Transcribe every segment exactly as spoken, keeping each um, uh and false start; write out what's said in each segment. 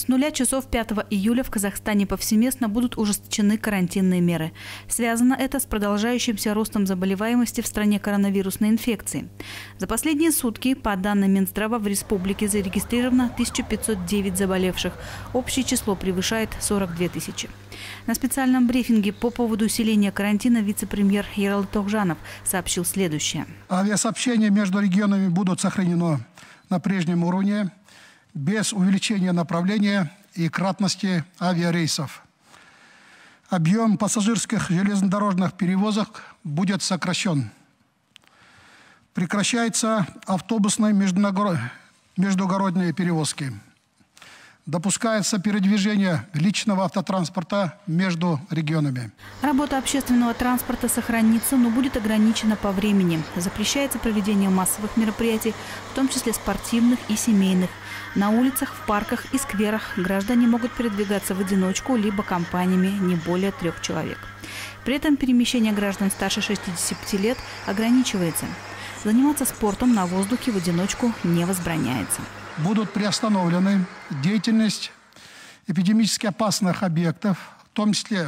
С нуля часов пятого июля в Казахстане повсеместно будут ужесточены карантинные меры. Связано это с продолжающимся ростом заболеваемости в стране коронавирусной инфекции. За последние сутки, по данным Минздрава, в республике зарегистрировано тысяча пятьсот девять заболевших. Общее число превышает сорок две тысячи. На специальном брифинге по поводу усиления карантина вице-премьер Ералы Тохжанов сообщил следующее. Авиасообщения между регионами будут сохранены на прежнем уровне, без увеличения направления и кратности авиарейсов. Объем пассажирских железнодорожных перевозок будет сокращен. Прекращаются автобусные междугородные перевозки. Допускается передвижение личного автотранспорта между регионами. Работа общественного транспорта сохранится, но будет ограничена по времени. Запрещается проведение массовых мероприятий, в том числе спортивных и семейных. На улицах, в парках и скверах граждане могут передвигаться в одиночку либо компаниями не более трех человек. При этом перемещение граждан старше шестидесяти пяти лет ограничивается. Заниматься спортом на воздухе в одиночку не возбраняется. Будут приостановлены деятельность эпидемически опасных объектов, в том числе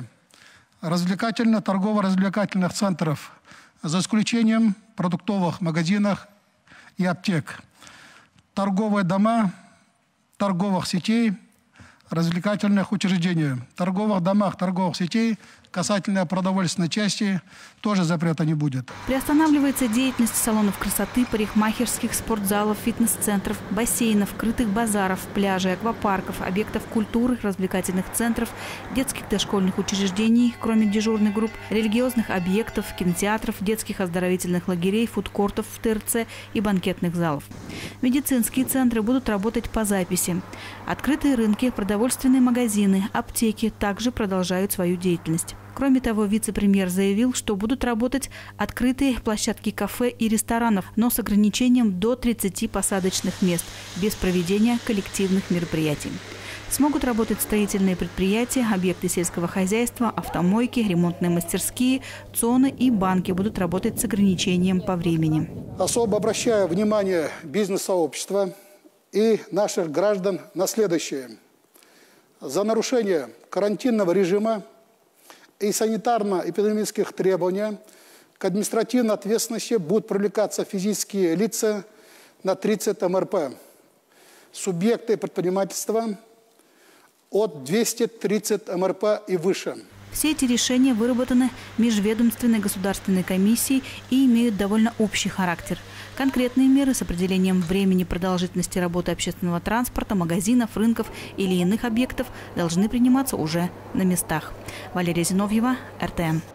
развлекательно-торгово-развлекательных центров, за исключением продуктовых магазинов и аптек, торговые дома, торговых сетей, развлекательных учреждений. В торговых домах, торговых сетей касательно продовольственной части тоже запрета не будет. Приостанавливается деятельность салонов красоты, парикмахерских, спортзалов, фитнес-центров, бассейнов, крытых базаров, пляжей, аквапарков, объектов культуры, развлекательных центров, детских дошкольных учреждений, кроме дежурных групп, религиозных объектов, кинотеатров, детских оздоровительных лагерей, фудкортов в ТРЦ и банкетных залов. Медицинские центры будут работать по записи. Открытые рынки, продовольственные магазины, аптеки также продолжают свою деятельность. Кроме того, вице-премьер заявил, что будут работать открытые площадки кафе и ресторанов, но с ограничением до тридцати посадочных мест, без проведения коллективных мероприятий. Смогут работать строительные предприятия, объекты сельского хозяйства, автомойки, ремонтные мастерские, цоны и банки будут работать с ограничением по времени. Особо обращаю внимание бизнес-сообщества и наших граждан на следующее. За нарушение карантинного режима и санитарно-эпидемических требований к административной ответственности будут привлекаться физические лица на тридцать эм эр пэ, субъекты предпринимательства от двухсот тридцати эм эр пэ и выше. Все эти решения выработаны межведомственной государственной комиссией и имеют довольно общий характер. Конкретные меры с определением времени продолжительности работы общественного транспорта, магазинов, рынков или иных объектов должны приниматься уже на местах. Валерия Зиновьева, эр тэ эн.